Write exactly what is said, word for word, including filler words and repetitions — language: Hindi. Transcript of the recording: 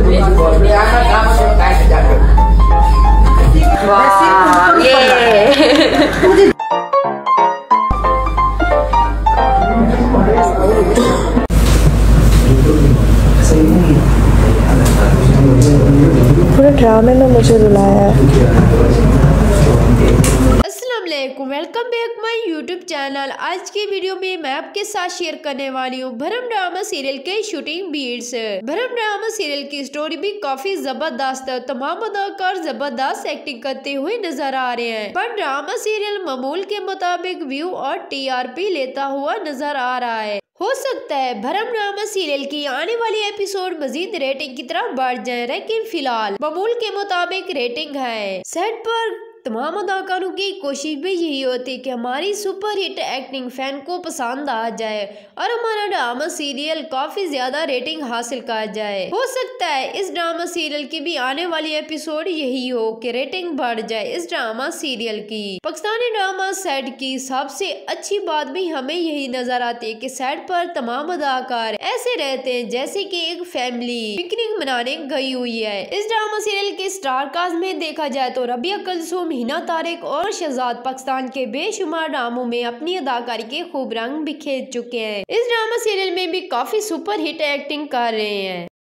पूरे ड्रामे में मुझे रुलाया है। Welcome back my YouTube channel. आज की वीडियो में मैं आपके साथ शेयर करने वाली हूँ भरम ड्रामा सीरियल के shooting beats. Bharam drama serial की स्टोरी भी काफी जबरदस्त है। तमाम अदाकार जबरदस्त एक्टिंग करते हुए नजर आ रहे हैं, पर ड्रामा सीरियल मामूल के मुताबिक व्यू और टीआरपी लेता हुआ नजर आ रहा है। हो सकता है भरम ड्रामा सीरियल की आने वाली एपिसोड मजीद रेटिंग की तरफ बढ़ जाए, लेकिन फिलहाल मामूल के मुताबिक रेटिंग है। सेट पर तमाम अदाकारों की कोशिश भी यही होती है कि हमारी सुपर हिट एक्टिंग फैन को पसंद आ जाए और हमारा ड्रामा सीरियल काफी ज्यादा रेटिंग हासिल कर जाए। हो सकता है इस ड्रामा सीरियल की भी आने वाली एपिसोड यही हो कि रेटिंग बढ़ जाए इस ड्रामा सीरियल की। पाकिस्तानी ड्रामा सेट की सबसे अच्छी बात भी हमें यही नजर आती है कि सेट पर तमाम अदाकार ऐसे रहते हैं जैसे कि एक फैमिली पिकनिक मनाने गई हुई है। इस ड्रामा सीरियल के स्टार कास्ट में देखा जाए तो रबिया कुलसूम, हिना तारिक और शहजाद पाकिस्तान के बेशुमार ड्रामों में अपनी अदाकारी के खूब रंग बिखेर चुके हैं। इस ड्रामा सीरियल में भी काफी सुपर हिट एक्टिंग कर रहे हैं।